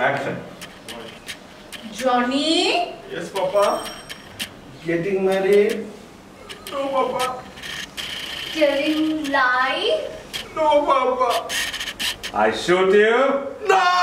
Action. Johnny? Yes, Papa. Getting married? No, Papa. Telling lie? No, Papa. I shoot you? No!